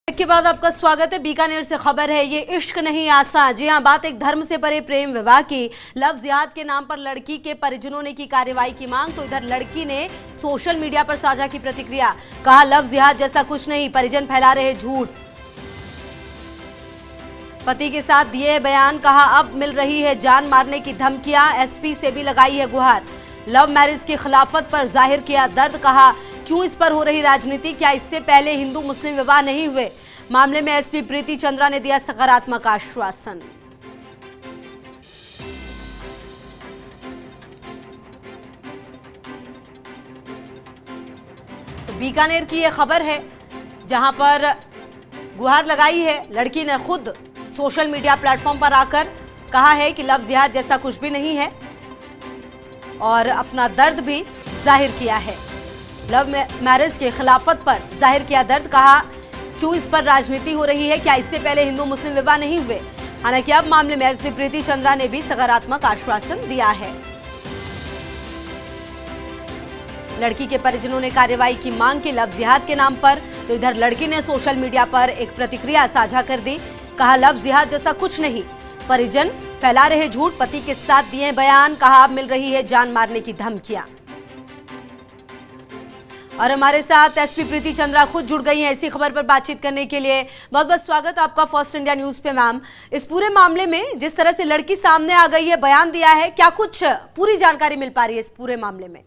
के बाद आपका स्वागत है। बीकानेर से खबर है, ये इश्क नहीं आसान। जी हां, बात एक धर्म से परे प्रेम विवाह की। लव जिहाद के नाम पर लड़की के परिजनों ने की कार्रवाई की मांग, तो इधर लड़की ने सोशल मीडिया पर साझा की प्रतिक्रिया। कहा लव जिहाद जैसा कुछ नहीं, परिजन फैला रहे झूठ। पति के साथ दिए बयान, कहा अब मिल रही है जान मारने की धमकियां, एसपी से भी लगाई है गुहार। लव मैरिज की खिलाफत पर जाहिर किया दर्द, कहा क्यों इस पर हो रही राजनीति, क्या इससे पहले हिंदू मुस्लिम विवाह नहीं हुए। मामले में एसपी प्रीति चंद्रा ने दिया सकारात्मक आश्वासन। तो बीकानेर की यह खबर है, जहां पर गुहार लगाई है लड़की ने खुद सोशल मीडिया प्लेटफॉर्म पर आकर। कहा है कि लव जिहाद जैसा कुछ भी नहीं है और अपना दर्द भी जाहिर किया है। लव मैरिज के खिलाफत पर जाहिर किया दर्द, कहा क्यों इस पर राजनीति हो रही है, क्या इससे पहले हिंदू मुस्लिम विवाह नहीं हुए। हालांकि अब मामले में एसपी प्रीति चंद्रा ने भी सकारात्मक आश्वासन दिया है। लड़की के परिजनों ने कार्रवाई की मांग की लव जिहाद के नाम पर, तो इधर लड़की ने सोशल मीडिया पर एक प्रतिक्रिया साझा कर दी। कहा लव जिहाद जैसा कुछ नहीं, परिजन फैला रहे झूठ। पति के साथ दिए बयान, कहा अब मिल रही है जान मारने की धमकियां। और हमारे साथ एसपी प्रीति चंद्रा खुद जुड़ गई हैं इसी खबर पर बातचीत करने के लिए। बहुत बहुत स्वागत आपका फर्स्ट इंडिया न्यूज पे मैम। इस पूरे मामले में जिस तरह से लड़की सामने आ गई है, बयान दिया है, क्या कुछ पूरी जानकारी मिल पा रही है इस पूरे मामले में?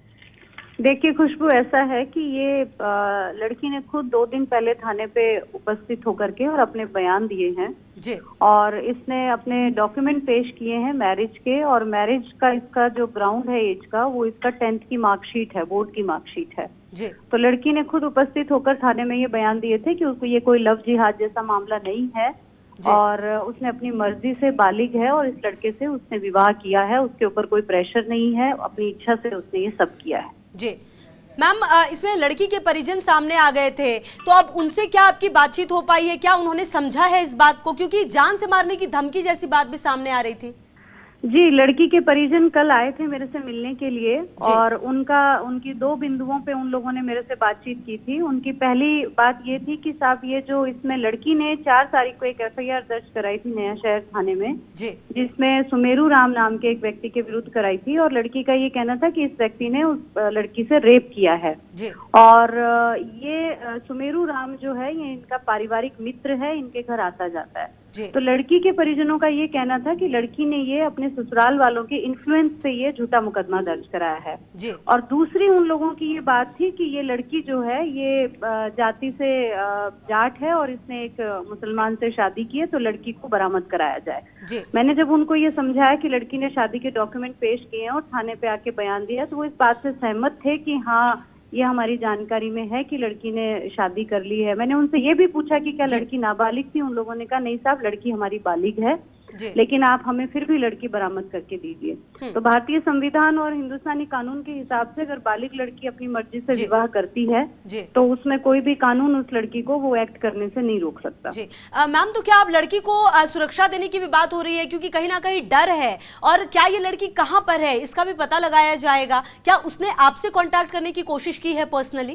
देखिए खुशबू, ऐसा है कि ये लड़की ने खुद 2 दिन पहले थाने पे उपस्थित होकर के और अपने बयान दिए हैं जी। और इसने अपने डॉक्यूमेंट पेश किए हैं मैरिज के, और मैरिज का इसका जो ग्राउंड है एज का, वो इसका 10th की मार्कशीट है, बोर्ड की मार्कशीट है जी। तो लड़की ने खुद उपस्थित होकर थाने में ये बयान दिए थे कि उसको ये कोई लव जिहाद जैसा मामला नहीं है और उसने अपनी मर्जी से बालिग है और इस लड़के से उसने विवाह किया है, उसके ऊपर कोई प्रेशर नहीं है, अपनी इच्छा से उसने ये सब किया है जी। मैम, इसमें लड़की के परिजन सामने आ गए थे, तो अब उनसे क्या आपकी बातचीत हो पाई है? क्या उन्होंने समझा है इस बात को, क्योंकि जान से मारने की धमकी जैसी बात भी सामने आ रही थी? जी, लड़की के परिजन कल आए थे मेरे से मिलने के लिए और उनकी 2 बिंदुओं पे उन लोगों ने मेरे से बातचीत की थी। उनकी पहली बात ये थी कि साहब ये जो इसमें लड़की ने 4 तारीख को एक एफआईआर दर्ज कराई थी नया शहर थाने में जी, जिसमें सुमेरू राम नाम के एक व्यक्ति के विरुद्ध कराई थी और लड़की का ये कहना था कि इस व्यक्ति ने उस लड़की से रेप किया है जी। और ये सुमेरू राम जो है ये इनका पारिवारिक मित्र है, इनके घर आता जाता है। तो लड़की के परिजनों का ये कहना था कि लड़की ने ये अपने ससुराल वालों के इन्फ्लुएंस से ये झूठा मुकदमा दर्ज कराया है जी। और दूसरी उन लोगों की ये बात थी कि ये लड़की जो है ये जाति से जाट है और इसने एक मुसलमान से शादी की है, तो लड़की को बरामद कराया जाए जी। मैंने जब उनको ये समझाया कि लड़की ने शादी के डॉक्यूमेंट पेश किए हैं और थाने पे आके बयान दिया, तो वो इस बात से सहमत थे कि हाँ ये हमारी जानकारी में है कि लड़की ने शादी कर ली है। मैंने उनसे ये भी पूछा कि क्या लड़की नाबालिग थी, उन लोगों ने कहा नहीं साहब, लड़की हमारी बालिग है, लेकिन आप हमें फिर भी लड़की बरामद करके दीजिए। तो भारतीय संविधान और हिंदुस्तानी कानून के हिसाब से अगर बालिग लड़की अपनी मर्जी से विवाह करती है तो उसमें कोई भी कानून उस लड़की को वो एक्ट करने से नहीं रोक सकता। मैम, तो क्या आप लड़की को सुरक्षा देने की भी बात हो रही है, क्योंकि कहीं ना कहीं डर है, और क्या ये लड़की कहाँ पर है इसका भी पता लगाया जाएगा? क्या उसने आपसे कॉन्टैक्ट करने की कोशिश की है पर्सनली?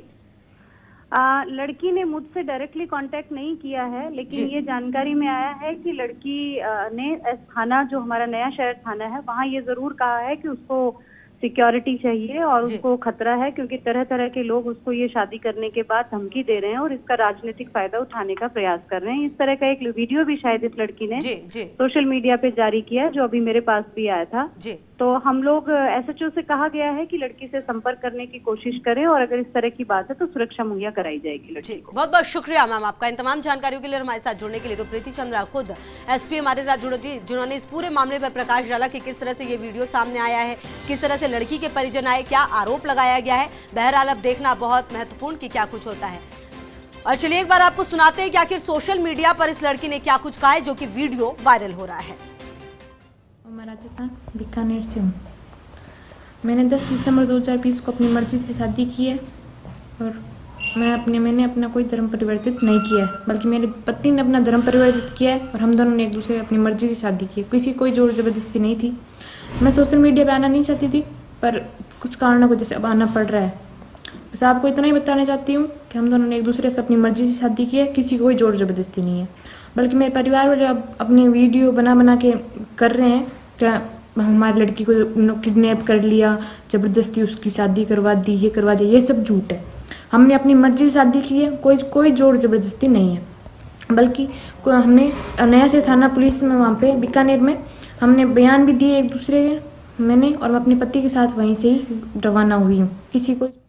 लड़की ने मुझसे डायरेक्टली कांटेक्ट नहीं किया है, लेकिन ये जानकारी में आया है कि लड़की ने थाना, जो हमारा नया शहर थाना है, वहाँ ये जरूर कहा है कि उसको सिक्योरिटी चाहिए और उसको खतरा है, क्योंकि तरह तरह के लोग उसको ये शादी करने के बाद धमकी दे रहे हैं और इसका राजनीतिक फायदा उठाने का प्रयास कर रहे हैं। इस तरह का एक वीडियो भी शायद इस लड़की ने सोशल मीडिया पे जारी किया, जो अभी मेरे पास भी आया था। तो हम लोग एसएचओ से कहा गया है कि लड़की से संपर्क करने की कोशिश करें और अगर इस तरह की बात है तो सुरक्षा मुहैया कराई जाएगी लड़की को। बहुत बहुत शुक्रिया मैम आपका इन तमाम जानकारियों के लिए, हमारे साथ जुड़ने के लिए। तो प्रीति चंद्रा खुद एसपी हमारे साथ जुड़ी थी, जिन्होंने इस पूरे मामले पर प्रकाश डाला कि किस तरह से ये वीडियो सामने आया है, किस तरह से लड़की के परिजन आए, क्या आरोप लगाया गया है। बहरहाल अब देखना बहुत महत्वपूर्ण कि क्या कुछ होता है। और चलिए एक बार आपको सुनाते हैं कि आखिर सोशल मीडिया पर इस लड़की ने क्या कुछ कहा है, जो कि वीडियो वायरल हो रहा है। मैं राजस्थान बीकानेर से हूँ। मैंने 10 दिसंबर 2020 को अपनी मर्जी से शादी की है और मैंने अपना कोई धर्म परिवर्तित नहीं किया है, बल्कि मेरे पति ने अपना धर्म परिवर्तित किया है और हम दोनों ने एक दूसरे अपनी मर्जी से शादी की है। किसी कोई जोर जबरदस्ती नहीं थी। मैं सोशल मीडिया पे आना नहीं चाहती थी, पर कुछ कारणों को जैसे अब आना पड़ रहा है। बस आपको इतना ही बताना चाहती हूँ कि हम दोनों ने एक दूसरे से अपनी मर्जी से शादी की है, किसी कोई जोर ज़बरदस्ती नहीं है। बल्कि मेरे परिवार वाले अब अपनी वीडियो बना के कर रहे हैं क्या हमारी लड़की को किडनैप कर लिया, ज़बरदस्ती उसकी शादी करवा दी, ये करवा दी। ये सब झूठ है। हमने अपनी मर्जी से शादी की है, कोई जोर ज़बरदस्ती नहीं है। बल्कि हमने नया से थाना पुलिस में वहाँ पे बीकानेर में हमने बयान भी दिए एक दूसरे के, मैंने और मैं अपने पति के साथ वहीं से ही रवाना हुई हूँ। किसी को